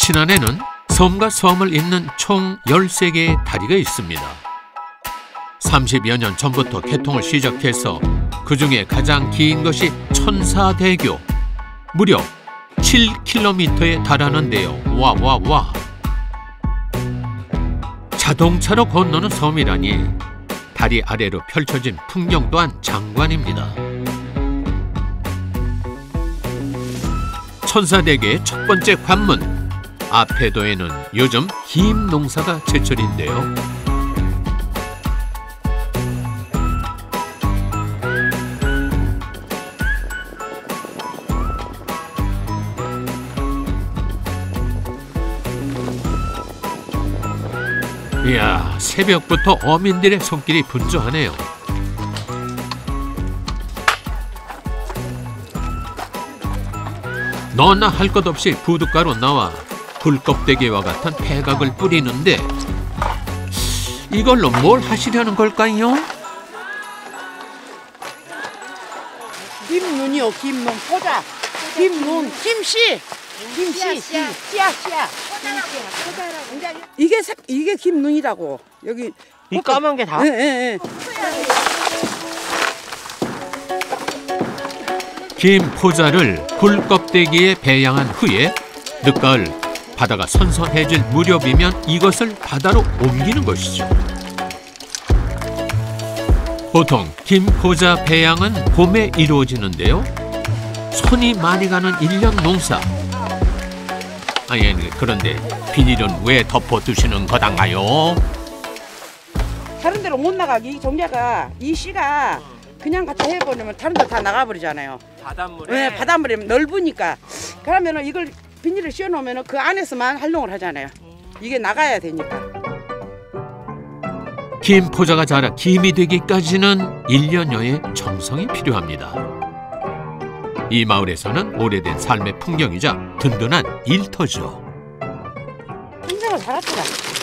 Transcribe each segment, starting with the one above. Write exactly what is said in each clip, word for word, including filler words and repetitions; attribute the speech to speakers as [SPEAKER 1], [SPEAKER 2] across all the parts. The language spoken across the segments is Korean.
[SPEAKER 1] 신안에는 섬과 섬을 잇는 총 열세 개의 다리가 있습니다. 삼십여 년 전부터 개통을 시작해서 그중에 가장 긴 것이 천사대교. 무려 칠 킬로미터에 달하는데요. 와, 와, 와. 자동차로 건너는 섬이라니 다리 아래로 펼쳐진 풍경 또한 장관입니다. 천사대교의 첫 번째 관문, 앞에도에는 요즘 김 농사가 제철인데요. 이야, 새벽부터 어민들의 손길이 분주하네요. 너나 할 것 없이 부둣가로 나와 굴껍데기와 같은 폐각을 뿌리는데 이걸로 뭘 하시려는 걸까요?
[SPEAKER 2] 김눈이요, 김눈. 포자. 김눈, 김씨. 김씨, 씨앗, 씨앗. 이게 색, 이게 김눈이라고. 여기
[SPEAKER 3] 이 까만 게 다?
[SPEAKER 2] 네, 네, 네.
[SPEAKER 1] 김 포자를 굴껍데기에 배양한 후에 늦가을 바다가 선선해질 무렵이면 이것을 바다로 옮기는 것이죠. 보통 김 포자 배양은 봄에 이루어지는데요. 손이 많이 가는 일년 농사. 아니, 그런데 비닐은 왜 덮어두시는 거단가요?
[SPEAKER 2] 다른 데로 못 나가기. 이 종자가, 이 씨가 그냥 갖다 해버리면 다른 데 다 나가버리잖아요.
[SPEAKER 3] 바닷물에?
[SPEAKER 2] 네, 바닷물이 넓으니까. 그러면 이걸 비닐을 씌워놓으면 그 안에서만 활동을 하잖아요. 이게 나가야 되니까.
[SPEAKER 1] 김 포자가 자라 김이 되기까지는 일년여의 정성이 필요합니다. 이 마을에서는 오래된 삶의 풍경이자 든든한 일터죠.
[SPEAKER 2] 인생을 살았더라.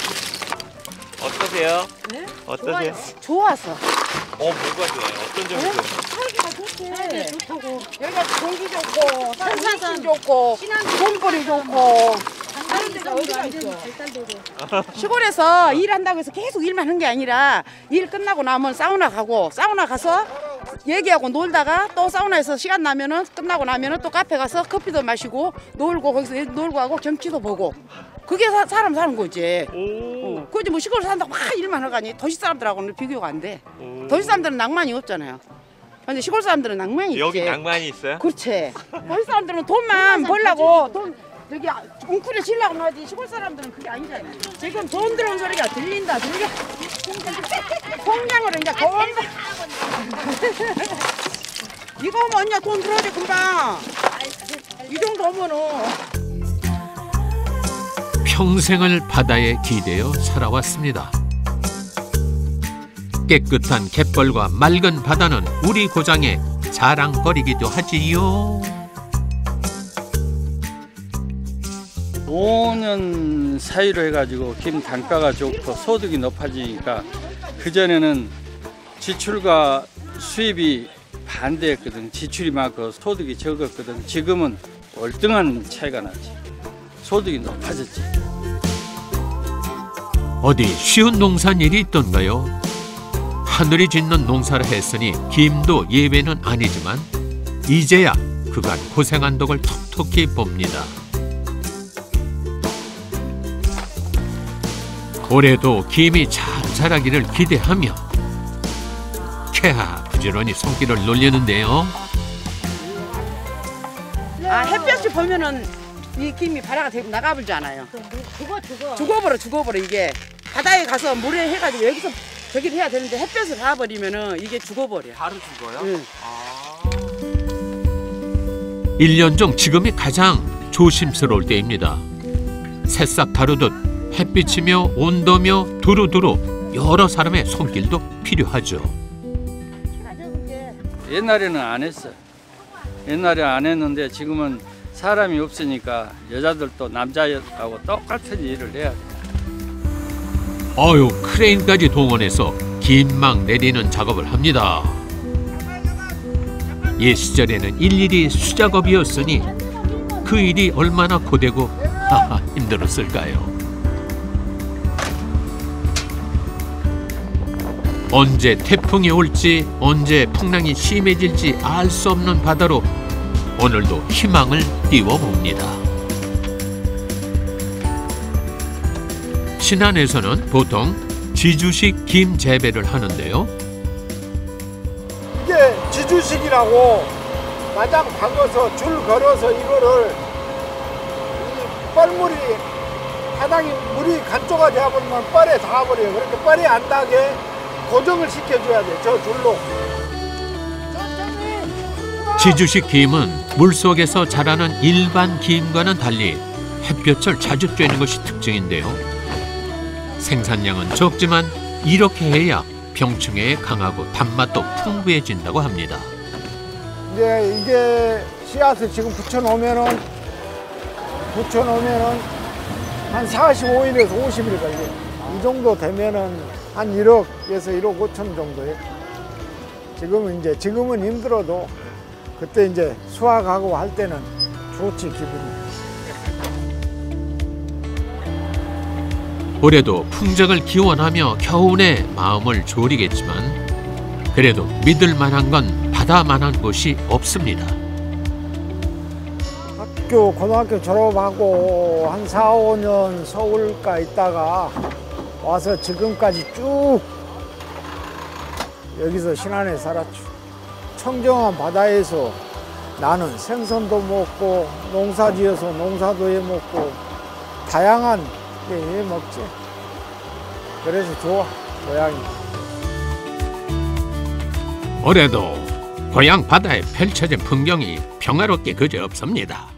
[SPEAKER 3] 어떠세요?
[SPEAKER 2] 네?
[SPEAKER 3] 어떠세요?
[SPEAKER 2] 좋아서.
[SPEAKER 3] 어, 뭐가 좋아요? 어떤 점이
[SPEAKER 2] 네?
[SPEAKER 3] 좋아요?
[SPEAKER 2] 살기가 좋지. 살기 좋다고. 여기가 공기 좋고, 산사산 좋고, 돈벌이 좋고. 다른 데가 어디가 있어? 시골에서 일한다고 해서 계속 일만 한 게 아니라 일 끝나고 나면 사우나 가고, 사우나 가서 얘기하고 놀다가 또 사우나에서 시간 나면은 끝나고 나면은 또 카페 가서 커피도 마시고 놀고 거기서 놀고 하고 경치도 보고. 그게 사, 사람 사는 거지.
[SPEAKER 3] 오.
[SPEAKER 2] 어. 그지 뭐 시골에 산다고 막 일만 하가니 도시 사람들하고는 비교가 안 돼.
[SPEAKER 3] 오.
[SPEAKER 2] 도시 사람들은 낭만이 없잖아요. 근데 시골 사람들은 낭만이
[SPEAKER 3] 여기
[SPEAKER 2] 있지.
[SPEAKER 3] 낭만이 있어요?
[SPEAKER 2] 그렇지. 도시 사람들은 돈만 벌려고 돈 저기 웅크려 치려고 나지. 시골 사람들은 그게 아니잖아요. 지금 돈 들어온 소리가 들린다 들려. 통장으로 이제 돈. 이거 뭐 언니야 돈 들어오지 금방. 이 정도 오면은.
[SPEAKER 1] 평생을 바다에 기대어 살아왔습니다. 깨끗한 갯벌과 맑은 바다는 우리 고장의 자랑거리기도 하지요.
[SPEAKER 4] 오 년 사이로 해가지고 김 단가가 좋고 소득이 높아지니까 그전에는 지출과 수입이 반대였거든. 지출이 많고 소득이 적었거든. 지금은 월등한 차이가 나지. 소득이 높아졌지.
[SPEAKER 1] 어디 쉬운 농산일이 있던가요? 하늘이 짓는 농사를 했으니 김도 예외는 아니지만 이제야 그간 고생한 덕을 톡톡히 봅니다. 올해도 김이 잘 자라기를 기대하며 캐하 부지런히 손길을 놀리는데요.
[SPEAKER 2] 아 햇볕이 보면은 이 김이 발화가 되고 나가버리잖아요.
[SPEAKER 5] 죽어 죽어.
[SPEAKER 2] 죽어버려 죽어버려 이게. 바다에 가서 물에 해가지고 여기서 저기를 해야 되는데 햇볕을 가버리면은 이게 죽어버려.
[SPEAKER 3] 바로 죽어요?
[SPEAKER 2] 응.
[SPEAKER 3] 아.
[SPEAKER 1] 일 년 중 지금이 가장 조심스러울 때입니다. 새싹 다루듯 햇빛이며 온도며 두루두루 여러 사람의 손길도 필요하죠.
[SPEAKER 4] 옛날에는 안 했어. 옛날에 안 했는데 지금은 사람이 없으니까 여자들도 남자하고 똑같은 일을 해야 돼.
[SPEAKER 1] 어휴, 크레인까지 동원해서 긴막 내리는 작업을 합니다. 옛 시절에는 일일이 수작업이었으니 그 일이 얼마나 고되고 하하, 힘들었을까요? 언제 태풍이 올지 언제 풍랑이 심해질지 알 수 없는 바다로 오늘도 희망을 띄워봅니다. 신안에서는 보통 지주식 김 재배를 하는데요.
[SPEAKER 5] 이게 지주식이라고 마장 박아서 줄 걸어서 이거를 이 뻘물이 바닥이 물이 간조가 되어버리면 뻘에 닿아버려요. 그렇게 뻘에 안 닿게 고정을 시켜줘야 돼, 저 줄로.
[SPEAKER 1] 지주식 김은 물속에서 자라는 일반 김과는 달리 햇볕을 자주 쬐는 것이 특징인데요. 생산량은 적지만 이렇게 해야 병충해에 강하고 단맛도 풍부해진다고 합니다.
[SPEAKER 5] 이제 이게 씨앗을 지금 붙여놓으면은 붙여놓으면은 한 사십오 일에서 오십 일 걸려요. 이 정도 되면은 한 일억에서 일억 오천 정도예요. 지금은 이제 지금은 힘들어도 그때 이제 수확하고 할 때는 좋지, 기분이.
[SPEAKER 1] 올해도 풍작을 기원하며 겨우내 마음을 졸이겠지만 그래도 믿을 만한 건 바다만한 곳이 없습니다.
[SPEAKER 5] 학교 고등학교 졸업하고 한 사, 오 년 서울가 있다가 와서 지금까지 쭉 여기서 신안에 살았죠. 청정한 바다에서 나는 생선도 먹고 농사지어서 농사도 해먹고 다양한 게 해먹지. 그래서 좋아, 고향이.
[SPEAKER 1] 올해도 고향 바다에 펼쳐진 풍경이 평화롭게 그저 없습니다.